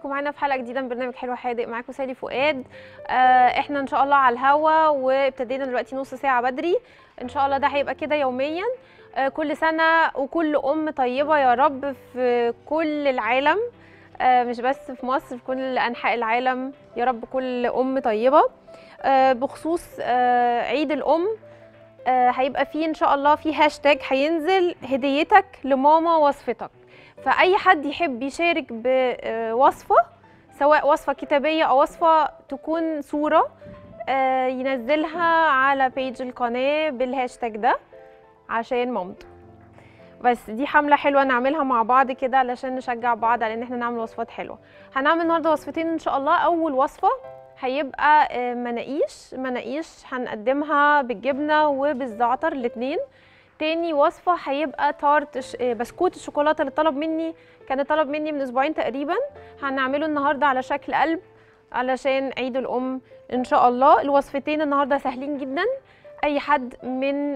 بيكم معانا في حلقه جديده من برنامج حلو حادق. معاكم سالي فؤاد. احنا ان شاء الله على الهوا، وابتدينا دلوقتي نص ساعه بدري. ان شاء الله ده هيبقى كده يوميا. كل سنه وكل ام طيبه يا رب في كل العالم، مش بس في مصر، في كل انحاء العالم يا رب كل ام طيبه. بخصوص عيد الام، هيبقى فيه ان شاء الله في هاشتاج هينزل هديتك لماما وصفتك. فاي حد يحب يشارك بوصفه، سواء وصفه كتابيه او وصفه تكون صوره، ينزلها على بيج القناه بالهاشتاج ده عشان مامته. بس دي حمله حلوه نعملها مع بعض كده علشان نشجع بعض على ان احنا نعمل وصفات حلوه. هنعمل النهارده وصفتين ان شاء الله. اول وصفه هيبقى مناقيش هنقدمها بالجبنه وبالزعتر الاثنين. تاني وصفه هيبقى تارت بسكوت الشوكولاته اللي كان طلب مني من اسبوعين تقريبا. هنعمله النهارده على شكل قلب علشان عيد الام ان شاء الله. الوصفتين النهارده سهلين جدا، اي حد من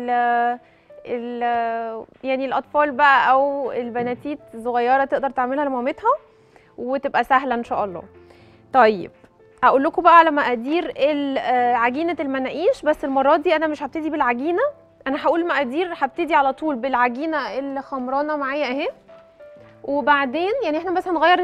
يعني الاطفال بقى او البناتيت الصغيره تقدر تعملها لمامتها وتبقى سهله ان شاء الله. طيب اقول لكم بقى على مقادير عجينه المناقيش، بس المره دي انا مش هبتدي بالعجينه، انا هقول مقادير. هبتدي على طول بالعجينه اللي خمرانه معايا اهي، وبعدين يعني احنا بس هنغير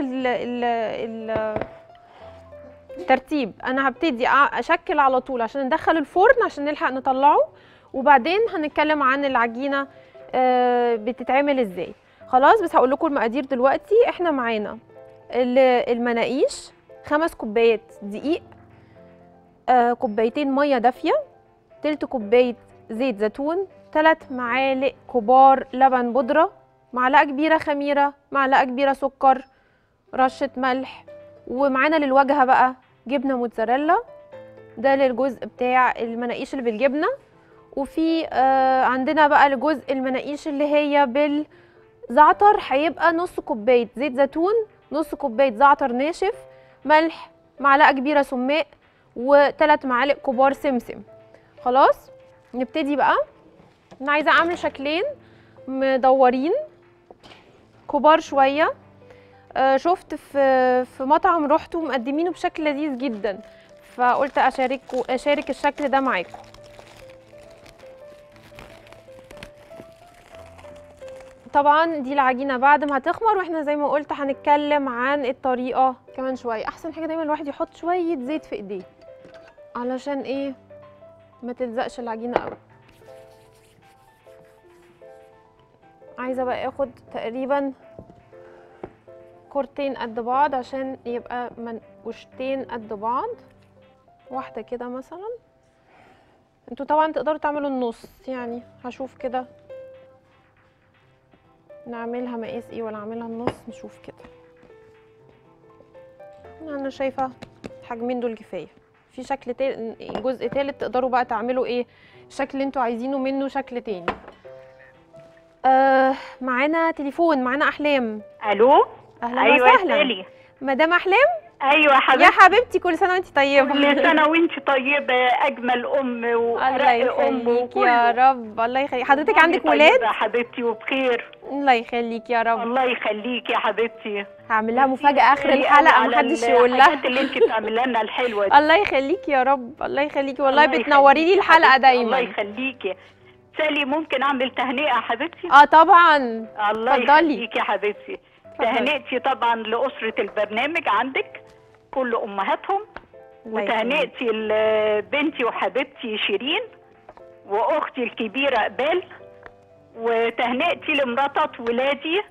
الترتيب. انا هبتدي اشكل على طول عشان ندخل الفرن عشان نلحق نطلعه، وبعدين هنتكلم عن العجينه بتتعمل ازاي. خلاص بس هقول لكم المقادير دلوقتي. احنا معانا المناقيش 5 كوبايات دقيق، كوبايتين ميه دافيه، تلت كوبايه زيت زيتون، 3 معالق كبار لبن بودره، معلقه كبيره خميره، معلقه كبيره سكر، رشه ملح، ومعانا للواجهه بقى جبنه موتزاريلا، ده للجزء بتاع المناقيش اللي بالجبنه. وفي عندنا بقى لجزء المناقيش اللي هي بالزعتر هيبقى نص كوبايه زيت زيتون، نص كوبايه زعتر ناشف، ملح، معلقه كبيره سماق، و3 معالق كبار سمسم. خلاص نبتدي بقى. انا عايزه اعمل شكلين مدورين كبار شويه. شفت في مطعم روحته مقدمينه بشكل لذيذ جدا، فقلت اشارك الشكل ده معاكم. طبعا دي العجينه بعد ما هتخمر، واحنا زي ما قلت هنتكلم عن الطريقه كمان شويه. احسن حاجه دايما الواحد يحط شويه زيت في ايديه علشان ايه ما تلزقش العجينه قوي. عايزه بقى اخد تقريبا كورتين قد بعض عشان يبقى منقوشتين قد بعض، واحده كده مثلا. انتوا طبعا تقدروا تعملوا النص، يعني هشوف كده نعملها مقاس ايه ولا اعملها النص، نشوف كده. انا شايفه الحجمين دول كفايه. في شكل جزء تالت تقدروا بقى تعملوا ايه الشكل اللي انتوا عايزينه منه شكل تاني. معانا تليفون، معانا احلام. الو. اهلا ايوه وسهلا سالي. مدام احلام. ايوه حبيبتي. يا حبيبتي كل سنه وانت طيبه. كل سنه وانت طيبه، اجمل ام وارق ام وكله. يا رب. الله يخليك. حضرتك عندك ولاد؟ طيبه يا حبيبتي وبخير. الله يخليك يا رب. الله يخليك يا حبيبتي. هعمل لها مفاجاه اخر الحلقه محدش يقول لها الحاجات اللي انت بتعملي لنا الحلوه دي. الله يخليكي يا رب. الله يخليكي والله، بتنوري لي الحلقه دايما. الله يخليكي. سالي ممكن اعمل تهنئه يا حبيبتي؟ طبعا. الله يخليكي يا حبيبتي. تهنئتي طبعا لاسره البرنامج عندك كل امهاتهم، وتهنئتي لبنتي وحبيبتي شيرين، واختي الكبيره قبال، وتهنئتي لمراتات ولادي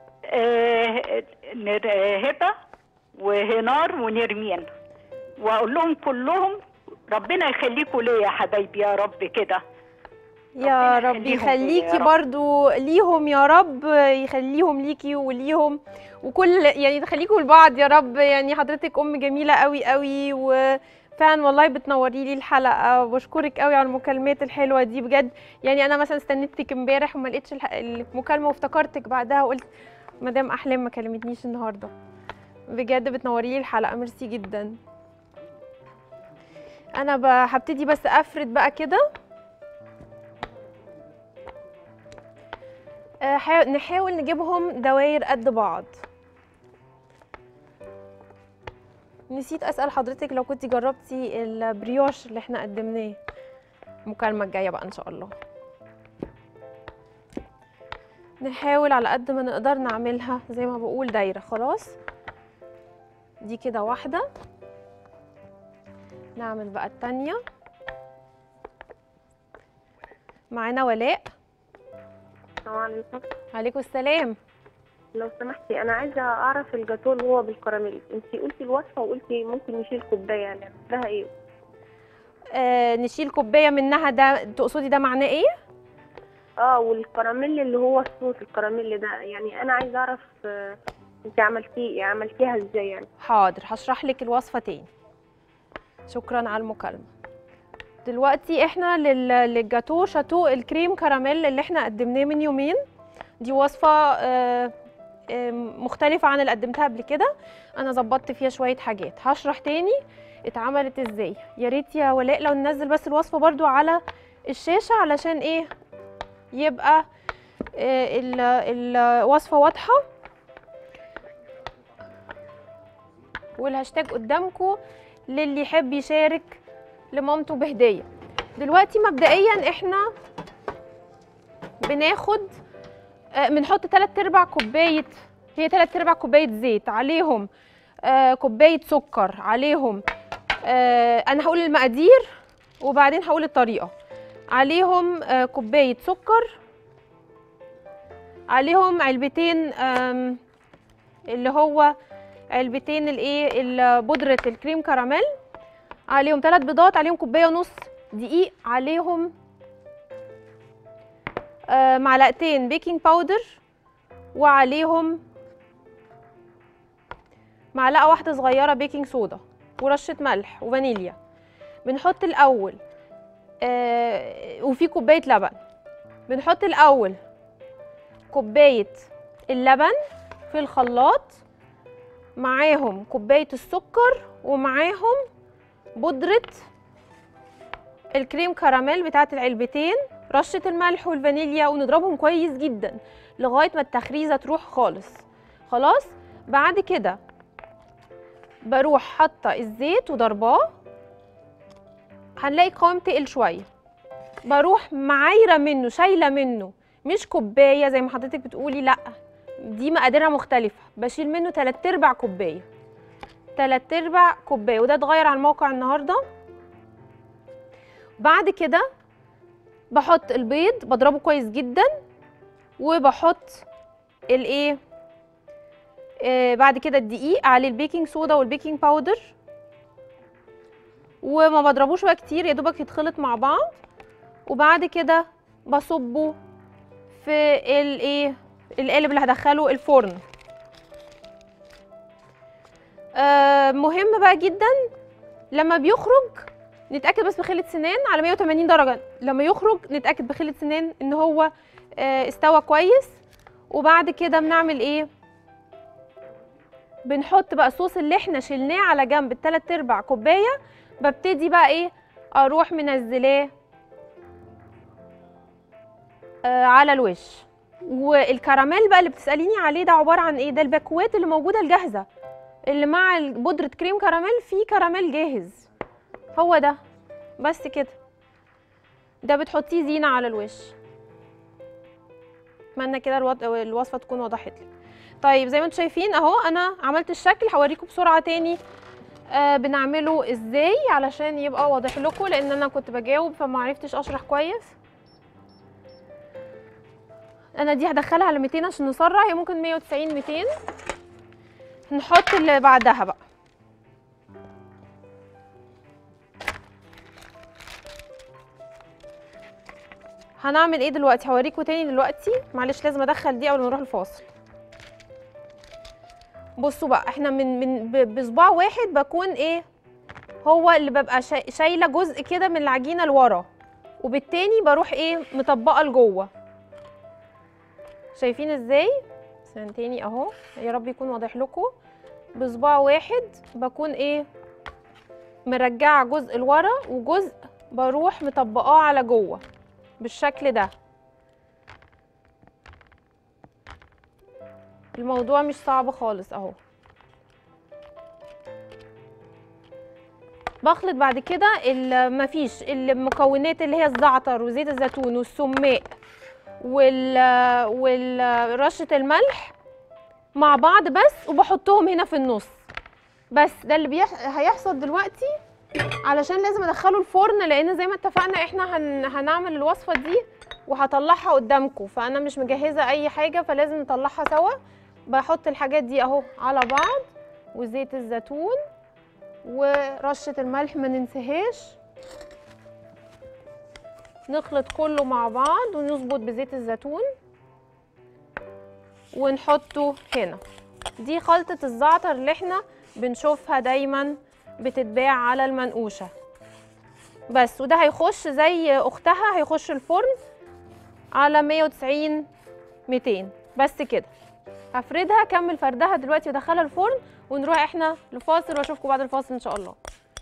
هبه وهنار ونرمين، واقول لهم كلهم ربنا يخليكم ليا يا حبايبي يا رب كده. يا رب يخليكي برضو ليهم يا رب، يخليهم ليكي وليهم وكل يعني تخليكم لبعض يا رب. يعني حضرتك ام جميله قوي قوي، وفعلا والله بتنوري لي الحلقه. وبشكرك قوي على المكالمات الحلوه دي بجد. يعني انا مثلا استنيتك امبارح وما لقيتش المكالمه، وافتكرتك بعدها وقلت مدام احلام ما كلمتنيش النهارده. بجد بتنوري لي الحلقه، ميرسي جدا. انا هبتدي بس افرد بقى كده. نحاول نجيبهم دواير قد بعض. نسيت اسال حضرتك لو كنتي جربتي البريوش اللي احنا قدمناه المكالمه الجايه بقى ان شاء الله. نحاول على قد ما نقدر نعملها زي ما بقول دايره. خلاص دي كده واحده، نعمل بقى التانيه. معانا ولاء. السلام عليكم. عليكم السلام. لو سمحتي انا عايزه اعرف الجاتوه اللي هو بالكراميل، انتي قلتي الوصفه وقلتي ممكن نشيل كوبايه، يعني ده ايه؟ نشيل كوبايه منها، ده تقصدي ده معناه ايه؟ والكراميل اللي هو الصوص الكراميل ده، يعني انا عايزه اعرف انتي عملتيها ازاي يعني؟ حاضر هشرح لك الوصفه تاني. شكرا على المكالمه. دلوقتي احنا للجاتو شاتو الكريم كراميل اللي احنا قدمناه من يومين، دي وصفه مختلفه عن اللي قدمتها قبل كده. انا ظبطت فيها شويه حاجات، هشرح تاني اتعملت ازاي. يا ريت يا ولاء لو ننزل بس الوصفه برضو على الشاشه علشان ايه يبقى الوصفه واضحه والهاشتاج قدامكم للي يحب يشارك لمامته بهديه. دلوقتي مبدئيا احنا بناخد بنحط 3/4 كوبايه، هي 3/4 كوبايه زيت، عليهم كوبايه سكر، عليهم انا هقول المقادير وبعدين هقول الطريقه. عليهم كوبايه سكر، عليهم علبتين اللي هو علبتين الايه بودره الكريم كراميل، عليهم 3 بيضات، عليهم كوبايه ونص دقيق، عليهم معلقتين بيكنج باودر، وعليهم معلقه واحده صغيره بيكنج صودا، ورشه ملح وفانيليا. بنحط الاول وفي كوبايه لبن. بنحط الاول كوبايه اللبن في الخلاط، معاهم كوبايه السكر، ومعاهم بودره الكريم كراميل بتاعه العلبتين، رشه الملح والفانيليا، ونضربهم كويس جدا لغايه ما التخريزه تروح خالص. خلاص بعد كده بروح حاطه الزيت وضرباه، هنلاقي قوام تقل شويه. بروح معايره منه، شايله منه، مش كوبايه زي ما حضرتك بتقولي، لا دي مقاديرها مختلفه. بشيل منه 3/4 كوبايه، 3/4 كوبايه، وده اتغير على الموقع النهارده. بعد كده بحط البيض بضربه كويس جدا، وبحط الايه بعد كده الدقيق، عليه البيكنج صودا والبيكنج باودر، وما بضربوش بقى كتير، يا دوبك يتخلط مع بعض. وبعد كده بصبه في الايه القالب اللي هدخله الفرن. مهم بقى جدا لما بيخرج نتاكد بس بخله سنان على 180 درجه، لما يخرج نتاكد بخله سنان ان هو استوى كويس. وبعد كده بنعمل ايه؟ بنحط بقى الصوص اللي احنا شلناه على جنب ال3/4 كوبايه، ببتدي بقى ايه اروح منزلاه على الوش. والكراميل بقى اللي بتساليني عليه ده عباره عن ايه؟ ده الباكوات اللي موجوده الجاهزه اللي مع بودره كريم كراميل، فيه كراميل جاهز، هو ده بس كده. ده بتحطيه زينه على الوش. اتمنى كده الوصفه تكون وضحت لك. طيب زي ما انتم شايفين اهو انا عملت الشكل، هوريكم بسرعه تاني بنعمله ازاي علشان يبقى واضح لكم، لان انا كنت بجاوب فما عرفتش اشرح كويس. انا دي هدخلها على 200 عشان نسرع، هي ممكن 190 200. نحط اللي بعدها بقى. هنعمل ايه دلوقتي؟ هوريكم تاني دلوقتي، معلش لازم ادخل دي قبل ما نروح الفاصل. بصوا بقى احنا بصباع واحد بكون ايه هو اللي ببقى شايله جزء كده من العجينه لورا، وبالتاني بروح ايه مطبقه لجوه. شايفين ازاي؟ تاني اهو، يا رب يكون واضح لكم. بصباع واحد بكون ايه مرجعه جزء لورا، وجزء بروح مطبقاه على جوه بالشكل ده. الموضوع مش صعب خالص اهو. بخلط بعد كده مفيش المكونات اللي هي الزعتر وزيت الزيتون والسماق ورشه الملح مع بعض بس، وبحطهم هنا في النص بس. ده اللي هيحصل دلوقتي، علشان لازم ادخله الفرن، لان زي ما اتفقنا احنا هنعمل الوصفه دي وهطلعها قدامكم، فانا مش مجهزه اي حاجه، فلازم نطلعها سوا. بحط الحاجات دي اهو على بعض، وزيت الزيتون ورشه الملح ما ننساهاش. نخلط كله مع بعض ونظبط بزيت الزيتون ونحطه هنا. دي خلطه الزعتر اللي احنا بنشوفها دايما بتتباع على المنقوشه بس. وده هيخش زي اختها، هيخش الفرن على 190 200 بس كده. هفردها، اكمل فردها دلوقتي وادخلها الفرن، ونروح احنا لفاصل واشوفكم بعد الفاصل ان شاء الله.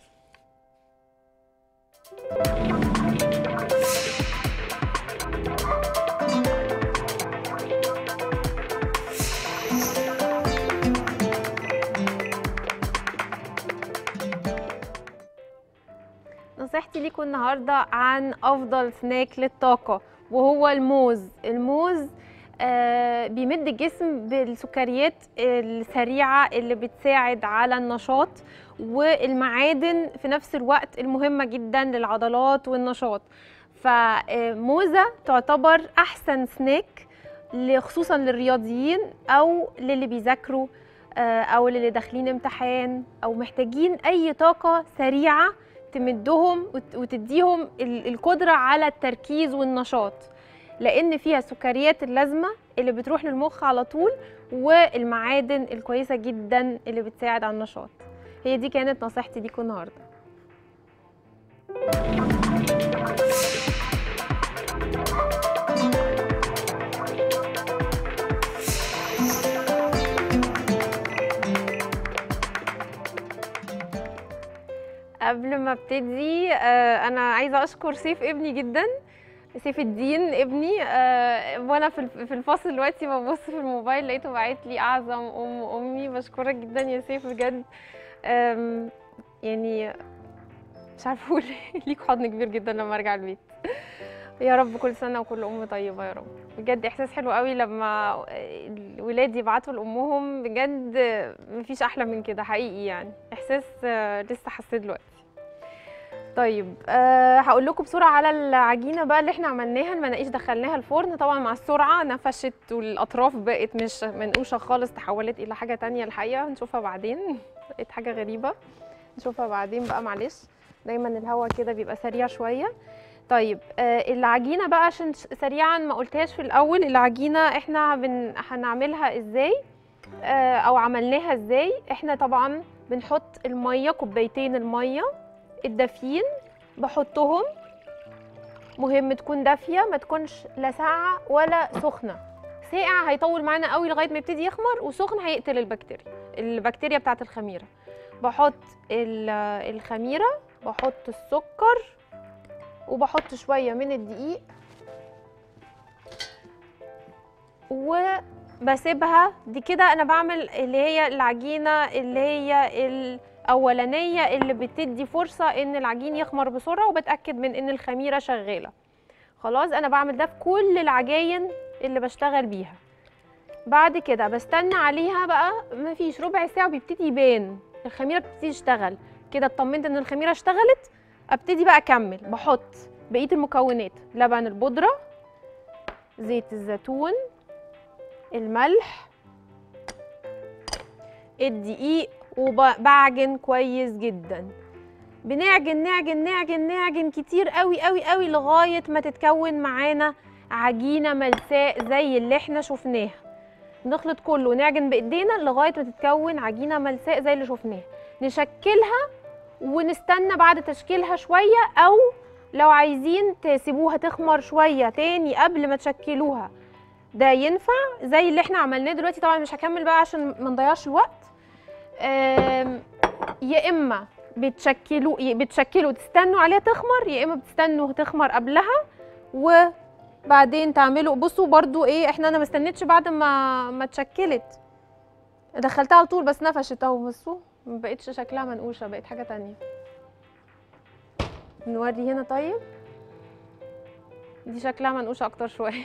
نصيحتي ليكم النهارده عن افضل سناك للطاقه، وهو الموز. الموز بيمد الجسم بالسكريات السريعه اللي بتساعد على النشاط والمعادن في نفس الوقت المهمه جدا للعضلات والنشاط. فموزه تعتبر احسن سناك خصوصا للرياضيين او للي بيذاكروا او للي داخلين امتحان او محتاجين اي طاقه سريعه تمدهم وتديهم القدرة على التركيز والنشاط، لأن فيها السكريات اللازمة اللي بتروح للمخ على طول والمعادن الكويسة جدا اللي بتساعد على النشاط. هي دي كانت نصيحتي ليكم النهاردة. قبل ما ابتدي انا عايزه اشكر سيف ابني جدا، سيف الدين ابني. وانا في الفاصل دلوقتي ببص في الموبايل لقيته باعت لي اعظم امي. بشكرك جدا يا سيف بجد، يعني مش عارفه اقول ليك حضن كبير جدا لما ارجع البيت. يا رب كل سنه وكل ام طيبه يا رب. بجد احساس حلو قوي لما الولاد يبعتوا لامهم، بجد مفيش احلى من كده حقيقي، يعني احساس لسه حسيت دلوقتي. طيب هقول لكم بسرعه على العجينه بقى اللي احنا عملناها. المناقيش دخلناها الفرن طبعا مع السرعه نفشت والاطراف بقت مش منقوشه خالص، تحولت الى حاجه تانية الحقيقه. هنشوفها بعدين، بقت حاجه غريبه، نشوفها بعدين بقى معلش، دايما الهوا كده بيبقى سريع شويه. طيب العجينه بقى عشان سريعا ما قلتهاش في الاول، العجينه احنا هنعملها ازاي او عملناها ازاي. احنا طبعا بنحط الميه، كوبايتين الميه الدافيين بحطهم، مهم تكون دافيه ما تكونش لا ساقعه ولا سخنه. ساقع هيطول معانا قوي لغايه ما يبتدي يخمر، وسخن هيقتل البكتيريا بتاعه الخميره. بحط الخميره، بحط السكر، وبحط شويه من الدقيق، وبسيبها دي كده. انا بعمل اللي هي العجينه اللي هي الاولانيه اللي بتدي فرصه ان العجين يخمر بسرعه، وبتاكد من ان الخميره شغاله. خلاص انا بعمل ده في كل العجاين اللي بشتغل بيها. بعد كده بستنى عليها بقى، مفيش ربع ساعه وبيبتدي يبان الخميره بتبتدي تشتغل كده. اطمنت ان الخميره اشتغلت، ابتدي بقى اكمل. بحط بقيه المكونات، لبن البودره، زيت الزيتون، الملح، الدقيق، وبعجن كويس جدا. بنعجن نعجن نعجن نعجن كتير قوي قوي قوي لغايه ما تتكون معانا عجينه ملساء زي اللي احنا شفناها. نخلط كله ونعجن بايدينا لغايه ما تتكون عجينه ملساء زي اللي شفناها. نشكلها ونستنى بعد تشكيلها شويه، او لو عايزين تسيبوها تخمر شويه تاني قبل ما تشكلوها ده ينفع زي اللي احنا عملناه دلوقتي. طبعا مش هكمل بقى عشان ما نضيعش الوقت. يا اما بتشكلوا تستنوا عليها تخمر، يا اما بتستنوا تخمر قبلها وبعدين تعملوا. بصوا برضو ايه، انا ما استنيتش بعد ما اتشكلت، دخلتها على طول بس نفشت اهو. بصوا ما بقتش شكلها منقوشه، بقت حاجه تانية. نوري هنا طيب. دي شكلها منقوشه اكتر شويه.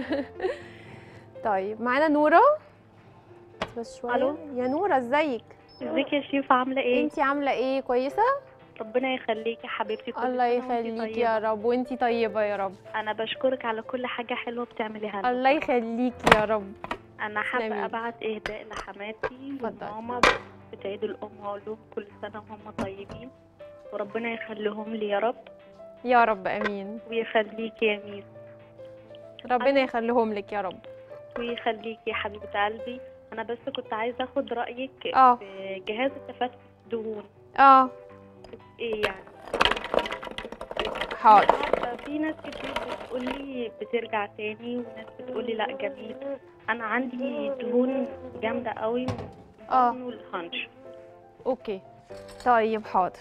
طيب معانا نوره. بس شويه. الو يا نوره ازيك؟ ازيك يا شيفا عامله ايه؟ انتي عامله ايه؟ كويسه؟ ربنا يخليكي يا حبيبتي. كل الله سنة وانتي يخليكي طيبة. يا رب، وانتي طيبه يا رب. انا بشكرك على كل حاجه حلوه بتعمليها لنا. الله يخليكي يا رب. انا تسلمي. حابه ابعت اهداء لحماتي اتفضلي. وماما في عيد الام، واقول لهم كل سنه وهم طيبين، وربنا يخليهم لي يا رب. يا رب امين. ويخليكي يا ميس، ربنا يخليهم لك يا رب. ويخليكي يا حبيبه قلبي. انا بس كنت عايزه اخد رايك في جهاز التفتت الدهون. ايه يعني؟ حاضر. عارفة في ناس كتير بتقول لي بترجع تاني، وناس بتقول لي لا جميل. انا عندي دهون جامده قوي من البطن والهنش. اوكي طيب حاضر.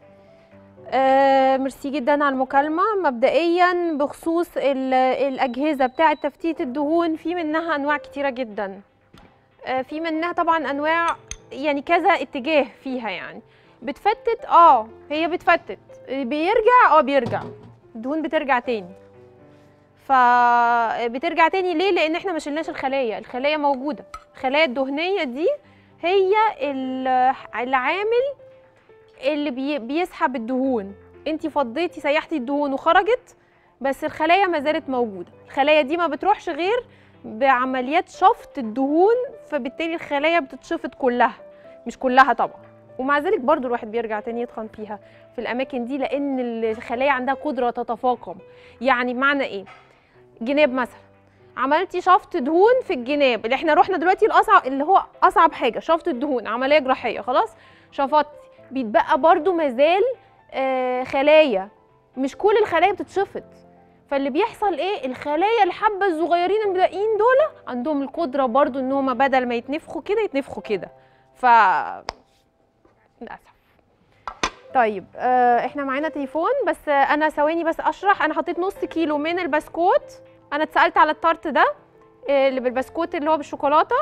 ميرسي جدا على المكالمة. مبدئيا بخصوص الأجهزة بتاعة تفتيت الدهون، في منها أنواع كتيرة جدا. في منها طبعا أنواع يعني كذا اتجاه فيها، يعني بتفتت هي بتفتت، بيرجع بيرجع الدهون بترجع تاني. فبترجع تاني ليه؟ لأن احنا ما شلناش الخلايا موجودة. الخلايا الدهنية دي هي العامل اللي بيسحب الدهون. انتي فضيتي سيحتي الدهون وخرجت، بس الخلايا ما زالت موجوده. الخلايا دي ما بتروحش غير بعمليات شفط الدهون، فبالتالي الخلايا بتتشفط كلها، مش كلها طبعا. ومع ذلك برضو الواحد بيرجع تاني يتخن فيها في الاماكن دي، لان الخلايا عندها قدره تتفاقم. يعني بمعنى ايه؟ جناب مثلا، عملتي شفط دهون في الجناب، اللي احنا رحنا دلوقتي الاصعب، اللي هو اصعب حاجه شفط الدهون، عمليه جراحيه، خلاص شفطتي، بيتبقى برضو مازال خلايا، مش كل الخلايا بتتشفط. فاللي بيحصل ايه؟ الخلايا الحبه الصغيرين الباقيين دول عندهم القدره برضو ان هم بدل ما يتنفخوا كده يتنفخوا كده. للاسف. طيب احنا معانا تليفون، بس انا ثواني بس اشرح. انا حطيت نص كيلو من البسكوت، انا اتسالت على التارت ده اللي بالبسكوت اللي هو بالشوكولاته،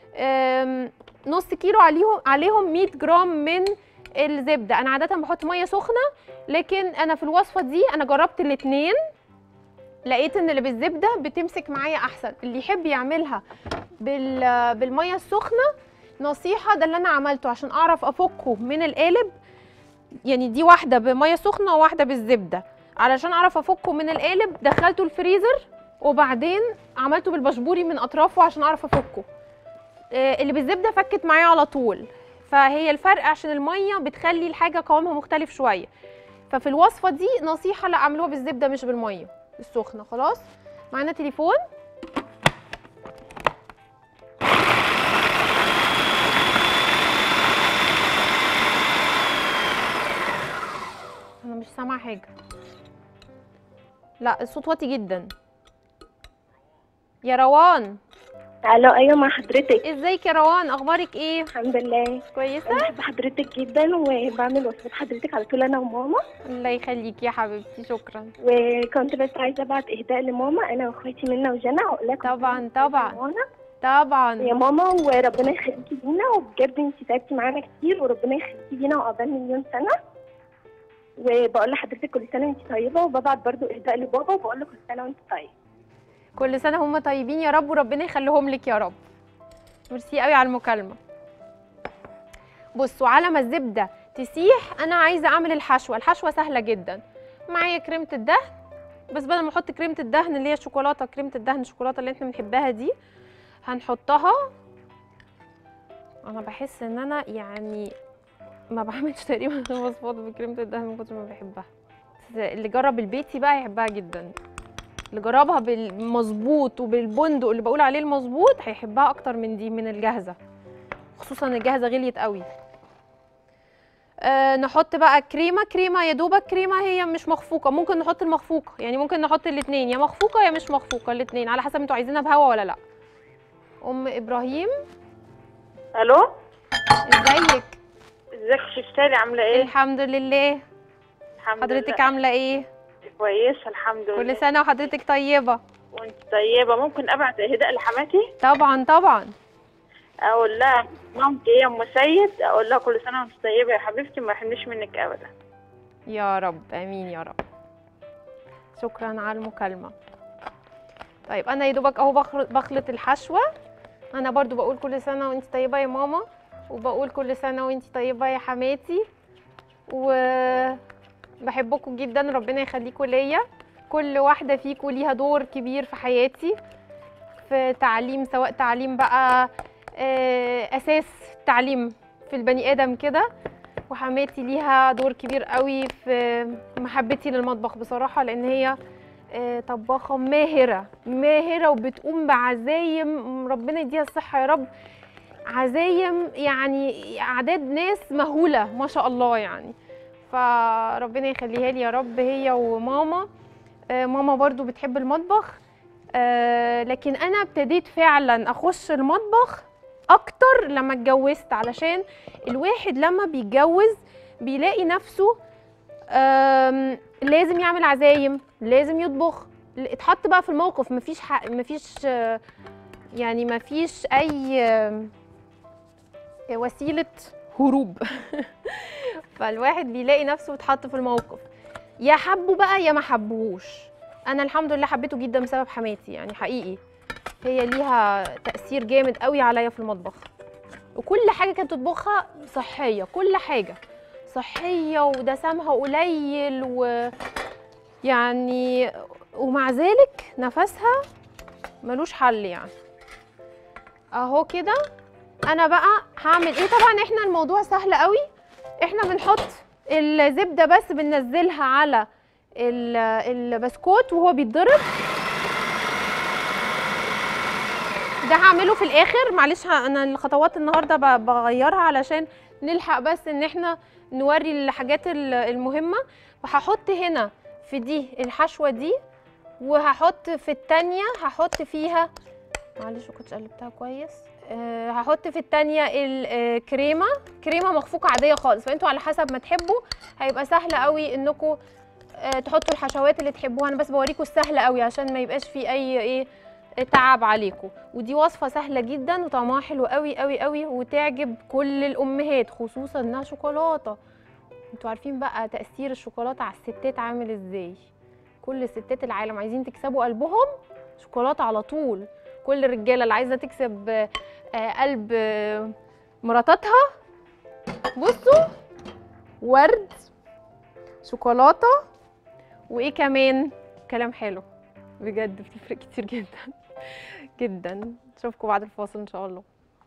نص كيلو عليهم 100 جرام من الزبده. انا عاده بحط ميه سخنه، لكن انا في الوصفه دي انا جربت الاثنين، لقيت ان اللي بالزبده بتمسك معايا احسن. اللي يحب يعملها بالميه السخنه نصيحه، ده اللي انا عملته عشان اعرف افكه من القالب. يعني دي واحده بميه سخنه وواحده بالزبده، علشان اعرف افكه من القالب دخلته الفريزر، وبعدين عملته بالبشبوري من اطرافه عشان اعرف افكه. اللي بالزبده فكت معايا على طول. فهي الفرق عشان الميه بتخلي الحاجه قوامها مختلف شويه. ففي الوصفه دي نصيحه لا اعملوها بالزبده مش بالميه السخنه. خلاص معانا تليفون. انا مش سامعه حاجه. لا الصوت واطي جدا. يا روان. الو ايوه مع حضرتك. ازيك يا روان؟ اخبارك ايه؟ الحمد لله كويسه. انا بحب حضرتك جدا وبعمل وصفات حضرتك على طول انا وماما. الله يخليكي يا حبيبتي، شكرا. وكنت بس عايزه ابعت اهداء لماما انا واخواتي منى وجنى، واقول لك طبعا طبعا يا ماما، وربنا يخليكي لينا، وبجد انت تعبتي معانا كتير، وربنا يخليكي لينا وعقبال مليون سنه. وبقول لحضرتك كل سنه وانت طيبه، وببعت برضو اهداء لبابا وبقول له كل سنه وانت طيب. كل سنه هم طيبين يا رب، وربنا يخليهم لك يا رب. ميرسي قوي على المكالمه. بصوا، على ما الزبده تسيح انا عايزه اعمل الحشوه. الحشوه سهله جدا. معايا كريمه الدهن، بس بدل ما احط كريمه الدهن اللي هي الشوكولاته، كريمه الدهن الشوكولاته اللي احنا بنحبها دي هنحطها. انا بحس ان انا يعني ما بعملش تقريبا وصفات بكريمه الدهن من كتر ما بحبها. اللي جرب البيتي بقى يحبها جدا، اللي جربها بالمظبوط وبالبندق اللي بقول عليه المظبوط هيحبها اكتر من دي، من الجاهزه، خصوصا الجاهزه غليت قوي. نحط بقى كريمه يا دوبك كريمه هي مش مخفوقه. ممكن نحط المخفوقه، يعني ممكن نحط الاثنين، يا مخفوقه يا مش مخفوقه، الاثنين على حسب انتوا عايزينها بهوا ولا لا. ام ابراهيم. الو ازيك؟ ازيك يا شيفتالي؟ عامله ايه؟ الحمد لله. الحمد حضرتك لله. عامله ايه؟ كويسه الحمد لله. كل سنه وحضرتك طيبه. وانت طيبه. ممكن ابعت اهداء لحماتي؟ طبعا. اقول لها مامتي هي ام سيد، اقول لها كل سنه وانت طيبه يا حبيبتي، ما يحرمنيش منك ابدا. يا رب، امين يا رب. شكرا على المكالمه. طيب انا يا دوبك اهو بخلط الحشوه. انا برضو بقول كل سنه وانت طيبه يا ماما، وبقول كل سنه وانت طيبه يا حماتي، وبحبكم جدا، ربنا يخليكم ليا. كل واحده فيكم ليها دور كبير في حياتي، في تعليم، سواء تعليم بقى اساس التعليم في البني ادم كده، وحماتي ليها دور كبير قوي في محبتي للمطبخ بصراحه، لان هي طباخه ماهره ماهره، وبتقوم بعزايم ربنا يديها الصحه يا رب، عزايم يعني اعداد ناس مهوله ما شاء الله يعني. فربنا يخليها لي يا رب هي وماما. ماما برضو بتحب المطبخ، لكن انا ابتديت فعلا اخش المطبخ اكتر لما اتجوزت، علشان الواحد لما بيتجوز بيلاقي نفسه لازم يعمل عزايم، لازم يطبخ، اتحط بقى في الموقف، مفيش يعني مفيش اي وسيله هروب. فالواحد بيلاقي نفسه اتحط في الموقف، يا حبه بقى يا ما حبهوش. انا الحمد لله حبيته جدا بسبب حماتي، يعني حقيقي هي ليها تأثير جامد قوي عليا في المطبخ، وكل حاجه كانت تطبخها صحيه، كل حاجه صحيه ودسمها قليل، ويعني ومع ذلك نفسها ملوش حل يعني. اهو كده انا بقى هعمل ايه؟ طبعا احنا الموضوع سهل قوي، احنا بنحط الزبده بس بننزلها على البسكوت وهو بيتضرب. ده هعمله في الاخر، معلش انا الخطوات النهارده بغيرها علشان نلحق بس ان احنا نوري الحاجات المهمه. وهحط هنا في دي الحشوه دي، وهحط في التانيه هحط فيها، معلش كنتش قلبتها كويس، هحط في التانيه الكريمه، كريمه مخفوقه عاديه خالص، فانتوا على حسب ما تحبوا، هيبقى سهل قوي انكم تحطوا الحشوات اللي تحبوها. انا بس بوريكم السهل قوي عشان ما يبقاش في اي تعب عليكم. ودي وصفه سهله جدا وطعمها حلو قوي قوي قوي، وتعجب كل الامهات، خصوصا انها شوكولاته. انتوا عارفين بقى تاثير الشوكولاته على الستات عامل ازاي؟ كل ستات العالم عايزين تكسبوا قلبهم شوكولاته على طول. كل الرجاله اللي عايزه تكسب قلب مراتاتها، بصوا، ورد، شوكولاته، وايه كمان؟ كلام حلو، بجد بتفرق كتير جدا جدا. اشوفكم بعد الفاصل ان شاء الله.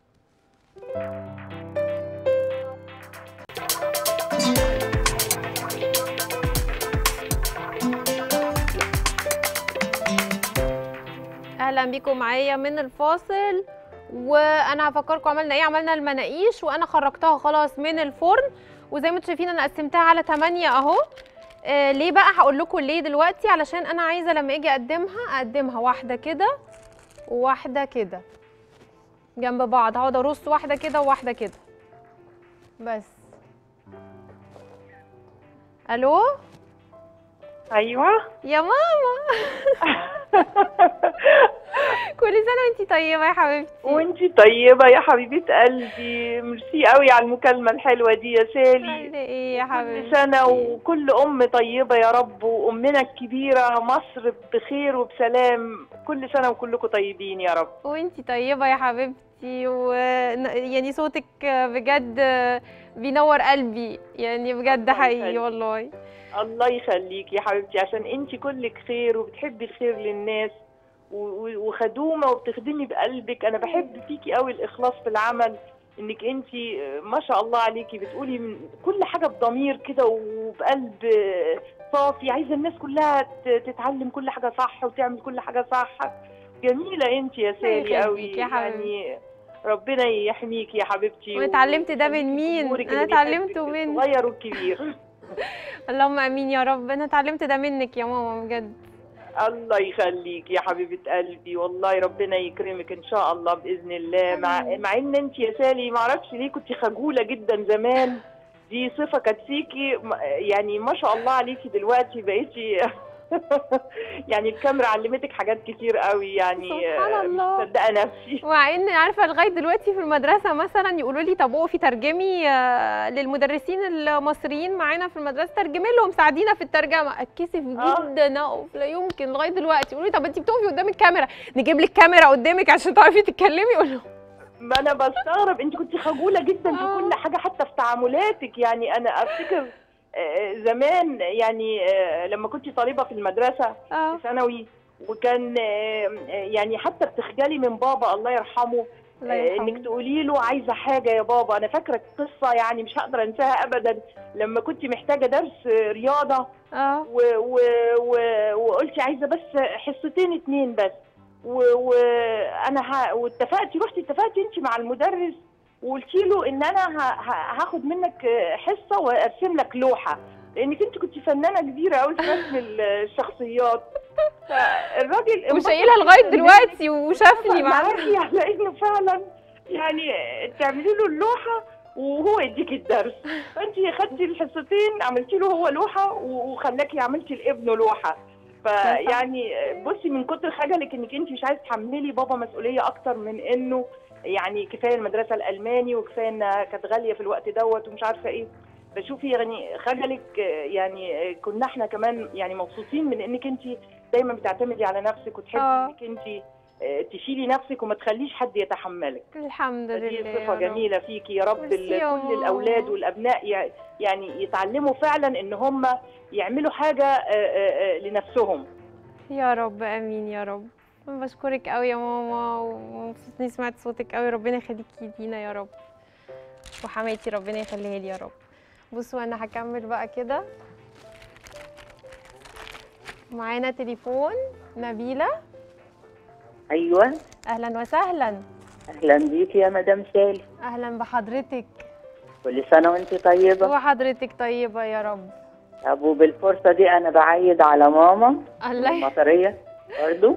اهلا بيكم معايا من الفاصل. وانا هفكركم عملنا ايه. عملنا المناقيش وانا خرجتها خلاص من الفرن، وزي ما انتم شايفين انا قسمتها على 8 اهو. ليه بقى؟ هقول لكم ليه دلوقتي. علشان انا عايزه لما اجي اقدمها واحده كده وواحده كده جنب بعض، هقعد ارص واحده كده وواحده كده بس. الو، ايوه يا ماما. كل سنه وانتي طيبه يا حبيبتي. وانتي طيبه يا حبيبه قلبي، ميرسي قوي على المكالمه الحلوه دي يا سالي. ايه يا حبيبتي، كل سنه وكل ام طيبه يا رب، وامنا الكبيره مصر بخير وبسلام. كل سنه وكلكم طيبين يا رب. وانتي طيبه يا حبيبتي، يعني صوتك بجد بينور قلبي، يعني بجد حقيقي والله. الله يخليك يا حبيبتي، عشان انتي كلك خير وبتحبي الخير للناس وخدومه وبتخدمي بقلبك. انا بحب فيكي قوي الاخلاص في العمل، انك انتي ما شاء الله عليكي بتقولي من كل حاجه بضمير كده وبقلب صافي. عايزه الناس كلها تتعلم كل حاجه صح وتعمل كل حاجه صح. جميله انتي يا سالي قوي، يعني ربنا يحميكي يا حبيبتي. وانا اتعلمت ده من مين؟ انا اتعلمته من الصغير والكبير. اللهم امين يا رب. انا اتعلمت ده منك يا ماما بجد. الله يخليك يا حبيبه قلبي، والله ربنا يكرمك ان شاء الله باذن الله. مع ان انت يا سالي ما اعرفش ليه كنت خجوله جدا زمان، دي صفه كانت فيكي، يعني ما شاء الله عليكي دلوقتي بقيتي يعني الكاميرا علمتك حاجات كتير قوي، يعني سبحان الله. مش مصدقه نفسي. مع ان عارفه لغايه دلوقتي في المدرسه مثلا يقولوا لي طب اقفي ترجمي للمدرسين المصريين معانا في المدرسه، ترجمي لهم، ساعدينا في الترجمه. اتكسف جدا اقف، لا يمكن لغايه دلوقتي يقولوا لي طب انت بتقفي قدام الكاميرا، نجيب لك كاميرا قدامك عشان تعرفي تتكلمي. اقول لهم ما انا بستغرب، انت كنت خجوله جدا في كل حاجه حتى في تعاملاتك. يعني انا افتكر زمان يعني لما كنت طالبه في المدرسه في ثانوي، وكان يعني حتى بتخجلي من بابا الله يرحمه انك تقولي له عايزه حاجه يا بابا. انا فاكره قصه يعني مش هقدر انساها ابدا، لما كنت محتاجه درس رياضه وقلتي عايزه بس حصتين 2 بس، وانا واتفقتي، رحتي اتفقتي انت مع المدرس وقلتي له ان انا هاخد منك حصه وارسم لك لوحه، لانك انت كنت فنانه كبيره قوي في رسم الشخصيات. فالراجل وشايلها لغايه دلوقتي وشافني معاكي على انه فعلا يعني تعملي له اللوحه وهو يديكي الدرس، فانت خدتي الحصتين عملتي له هو لوحه وخلاكي عملتي لابنه لوحه. فيعني بصي من كتر خجلك انك انت مش عايزه تحملي بابا مسؤوليه اكتر من انه يعني كفايه المدرسه الالماني وكفايه انها كانت غاليه في الوقت دوت ومش عارفه ايه. فشوفي يعني خجلك، يعني كنا احنا كمان يعني مبسوطين من انك انت دايما بتعتمدي على نفسك وتحبي انك انت تشيلي نفسك وما تخليش حد يتحملك. الحمد لله، دي صفه جميله فيكي يا رب. كل الاولاد والابناء يعني يتعلموا فعلا ان هم يعملوا حاجه لنفسهم. يا رب امين يا رب. بشكرك قوي يا ماما، ومبسوطني سمعت صوتك قوي، ربنا يخليكي لينا يا رب، وحماتي ربنا يخليها لي يا رب. بصوا انا هكمل بقى كده. معانا تليفون نبيلة. ايوه اهلا وسهلا. اهلا بيكي يا مدام سالي. اهلا بحضرتك. كل سنه وانت طيبه. وحضرتك طيبه يا رب. طب وبالفرصه دي انا بعيد على ماما المطريه برضه،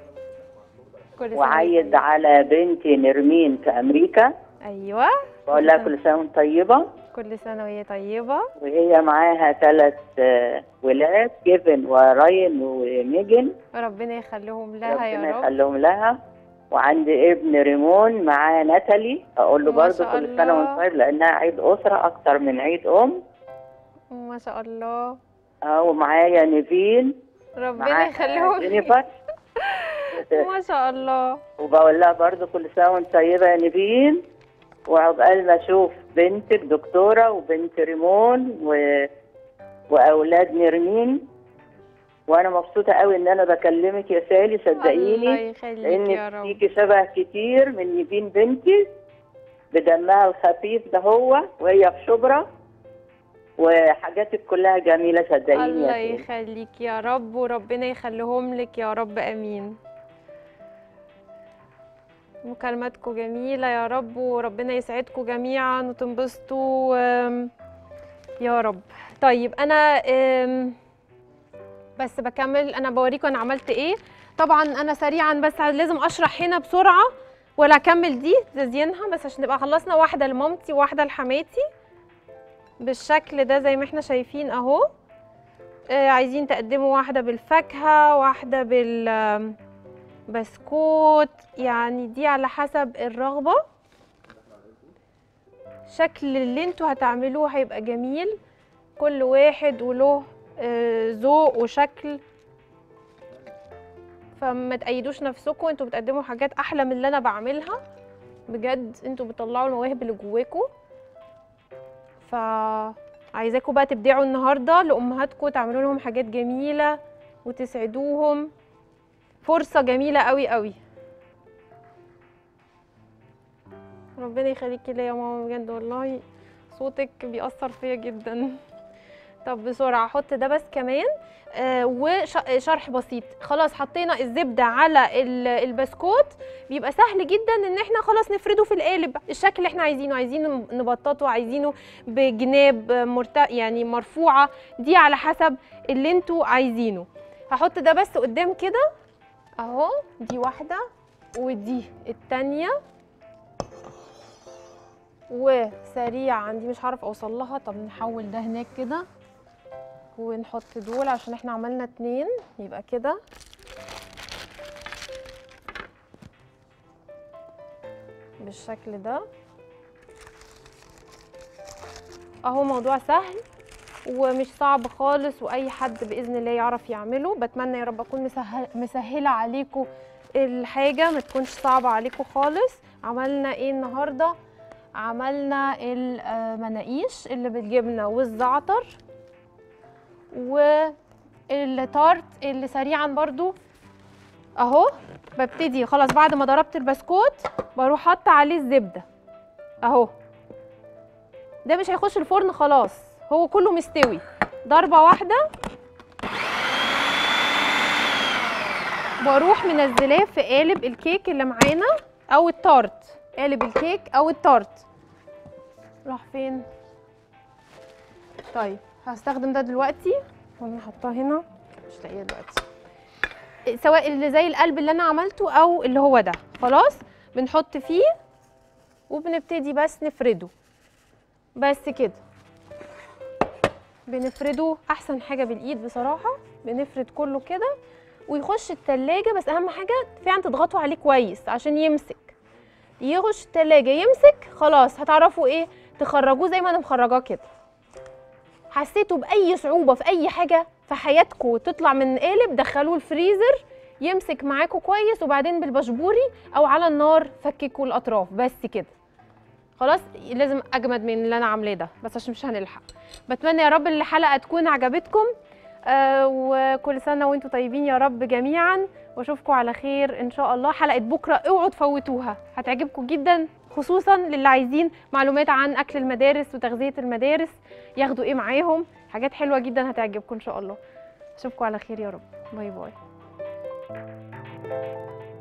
وعيد على بنتي نرمين في امريكا. ايوه بقول لها كل سنه وانت طيبه. كل سنه وهي طيبه. وهي معاها 3 ولاد، كيفن وراين وميجن، ربنا يخليهم لها يا رب. ربنا يخليهم لها. وعندي ابن ريمون معاه ناتالي، اقول له برضه كل سنه وانت طيب، لانها عيد اسره اكتر من عيد ام. ما شاء الله. ومعايا نيفين، ربنا يخليهم جينيفر. ما شاء الله. وبقول لها برضه كل سنه وانت طيبه يا نيفين، وعقبال ما اشوف بنتك دكتوره وبنت ريمون واولاد نرمين. وانا مبسوطه قوي ان انا بكلمك يا سالي، صدقيني الله يخليك يا رب، لان فيكي شبه كتير من نيفين بنتي بدمها الخفيف ده هو، وهي في شبرا، وحاجاتك كلها جميله صدقيني. الله يخليك يا رب، وربنا يخليهم لك يا رب امين. مكالماتكم جميله يا رب، وربنا يسعدكم جميعا وتنبسطوا يا رب. طيب انا بس بكمل، انا بوريكم انا عملت ايه. طبعا انا سريعا بس لازم اشرح هنا بسرعه ولا اكمل دي تزيينها، بس عشان نبقى خلصنا واحده لمامتي وواحده لحماتي بالشكل ده زي ما احنا شايفين اهو. عايزين تقدموا واحده بالفاكهه، واحده بالبسكوت، يعني دي على حسب الرغبه. شكل اللي انتوا هتعملوه هيبقى جميل، كل واحد وله ذوق وشكل، فما تقيدوش نفسكم. انتوا بتقدموا حاجات احلى من اللي انا بعملها بجد، انتوا بتطلعوا المواهب اللي جواكم. فعايزاكم بقى تبدعوا النهارده لامهاتكم، تعملوا لهم حاجات جميله وتسعدوهم. فرصه جميله قوي قوي. ربنا يخليكي ليا يا ماما بجد، والله صوتك بيأثر فيا جدا. طب بسرعه احط ده بس كمان وشرح بسيط. خلاص حطينا الزبده على البسكوت، بيبقى سهل جدا ان احنا خلاص نفرده في القالب الشكل اللي احنا عايزينه. عايزينه نبططه، عايزينه بجناب يعني مرفوعه، دي على حسب اللي انتوا عايزينه. هحط ده بس قدام كده اهو، دي واحده ودي التانيه، وسريع عندي مش هعرف اوصل لها. طب نحول ده هناك كده ونحط دول عشان احنا عملنا 2 يبقى كده. بالشكل ده اهو. موضوع سهل ومش صعب خالص، واي حد باذن الله يعرف يعمله. بتمنى يا رب اكون مسهله عليكم الحاجه، ما تكونش صعبه عليكم خالص. عملنا ايه النهارده؟ عملنا المناقيش اللي بالجبنه والزعتر، والتارت اللي سريعا برضو اهو. ببتدي خلاص بعد ما ضربت البسكوت بروح حاطه عليه الزبده اهو. ده مش هيخش الفرن خلاص، هو كله مستوي. ضربه واحده واروح منزلاه في قالب الكيك اللي معانا او التارت. قالب الكيك او التارت راح فين؟ طيب هستخدم ده دلوقتي وانا حاطاه هنا، مش لاقيه دلوقتي. سواء اللي زي القلب اللي انا عملته او اللي هو ده. خلاص بنحط فيه وبنبتدي بس نفرده بس كده. بنفرده احسن حاجه بالايد بصراحه. بنفرد كله كده ويخش التلاجة. بس اهم حاجه فعلا تضغطوا عليه كويس عشان يمسك. يخش التلاجة يمسك خلاص هتعرفوا ايه تخرجوه زي ما انا مخرجاه كده. حسيتوا باي صعوبه في اي حاجه في حياتكم تطلع من قالب، دخلوه الفريزر يمسك معاكم كويس، وبعدين بالبشبوري او على النار فككوا الاطراف بس كده. خلاص لازم اجمد من اللي انا عاملاه ده بس عشان مش هنلحق. بتمنى يا رب الحلقه تكون عجبتكم، وكل سنه وانتم طيبين يا رب جميعا، واشوفكم على خير ان شاء الله. حلقه بكره اوعوا تفوتوها، هتعجبكم جدا، خصوصا للي عايزين معلومات عن اكل المدارس وتغذيه المدارس، ياخدوا ايه معاهم. حاجات حلوه جدا هتعجبكم ان شاء الله. اشوفكم على خير يا رب. باي باي.